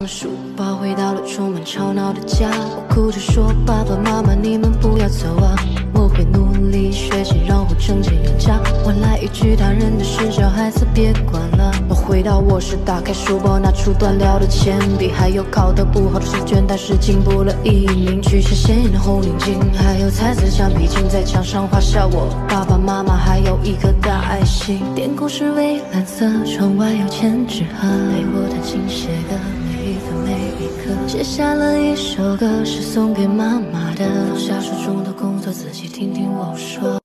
书包回到了充满吵闹的家，我哭着说：“爸爸妈妈，你们不要走啊！我会努力学习，然后挣钱养家。”换来一句大人的事：“小孩子别管了。”我回到卧室，打开书包，拿出断掉的铅笔，还有考得不好的试卷，但是进步了1名。取下鲜艳的红领巾，还有彩色橡皮筋，在墙上画下我爸爸妈妈，还有一颗大爱心。天空是蔚蓝色，窗外有千纸鹤，陪我弹琴写歌。 每一分每一刻，写下了一首歌，是送给妈妈的。放下手中的工作，仔细听听我说。